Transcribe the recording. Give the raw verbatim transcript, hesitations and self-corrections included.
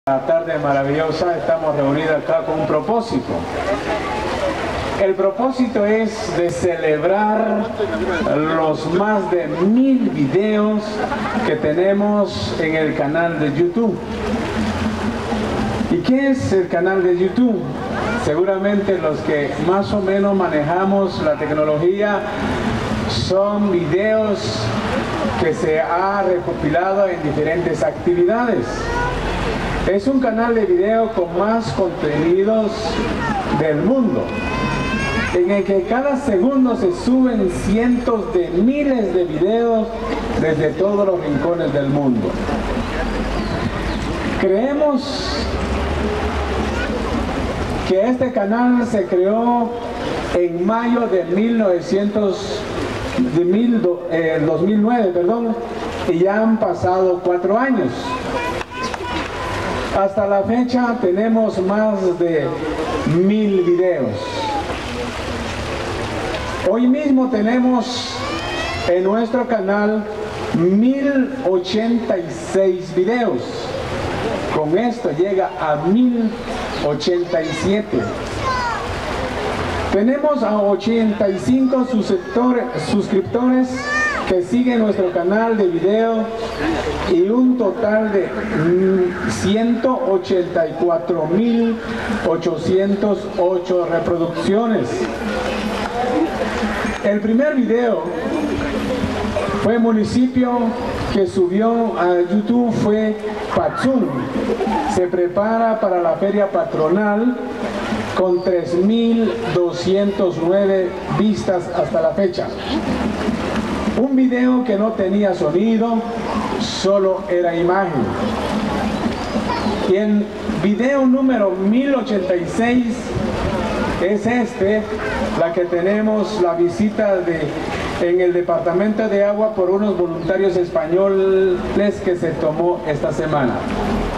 La tarde maravillosa, estamos reunidos acá con un propósito. El propósito es de celebrar los más de mil videos que tenemos en el canal de YouTube. ¿Y qué es el canal de YouTube? Seguramente los que más o menos manejamos la tecnología son videos que se ha recopilado en diferentes actividades. Es un canal de video con más contenidos del mundo, en el que cada segundo se suben cientos de miles de videos desde todos los rincones del mundo. Creemos que este canal se creó en mayo de mil novecientos, de mil, eh, dos mil nueve, perdón, y ya han pasado cuatro años. Hasta la fecha tenemos más de mil videos. Hoy mismo tenemos en nuestro canal mil ochenta y seis videos. Con esto llega a mil ochenta y siete. Tenemos a ochenta y cinco suscriptores que siguen nuestro canal de video y un total de ciento ochenta y cuatro mil ochocientas ocho reproducciones. El primer video fue municipio que subió a YouTube fue Patzún. Se prepara para la feria patronal con tres mil doscientas nueve vistas hasta la fecha. Un video que no tenía sonido, solo era imagen. Y el video número mil ochenta y seis es este, la que tenemos la visita de en el departamento de agua por unos voluntarios españoles que se tomó esta semana.